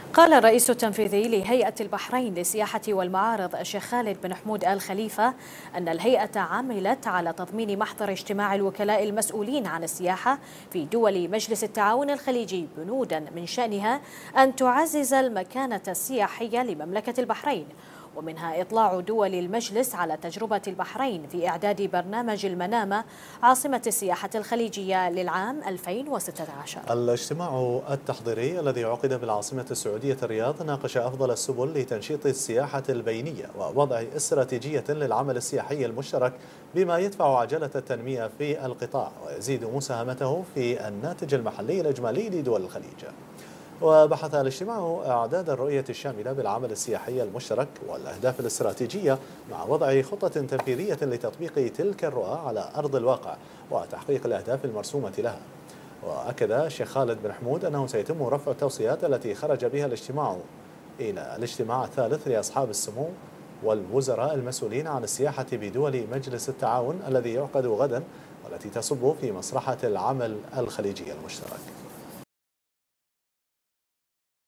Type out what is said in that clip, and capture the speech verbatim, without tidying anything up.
قال الرئيس التنفيذي لهيئة البحرين للسياحة والمعارض الشيخ خالد بن حمود آل خليفة أن الهيئة عملت على تضمين محضر اجتماع الوكلاء المسؤولين عن السياحة في دول مجلس التعاون الخليجي بنودا من شأنها أن تعزز المكانة السياحية لمملكة البحرين، ومنها إطلاع دول المجلس على تجربة البحرين في إعداد برنامج المنامة عاصمة السياحة الخليجية للعام ألفين وستة عشر. الاجتماع التحضيري الذي عقد بالعاصمة السعودية الرياض ناقش أفضل السبل لتنشيط السياحة البينية ووضع استراتيجية للعمل السياحي المشترك بما يدفع عجلة التنمية في القطاع ويزيد مساهمته في الناتج المحلي الإجمالي لدول الخليج. وبحث الاجتماع إعداد الرؤية الشاملة بالعمل السياحي المشترك والأهداف الاستراتيجية مع وضع خطة تنفيذية لتطبيق تلك الرؤى على أرض الواقع وتحقيق الأهداف المرسومة لها. وأكد الشيخ خالد بن حمود أنه سيتم رفع التوصيات التي خرج بها الاجتماع إلى الاجتماع الثالث لأصحاب السمو والوزراء المسؤولين عن السياحة بدول مجلس التعاون الذي يعقد غدا والتي تصب في مصلحة العمل الخليجي المشترك.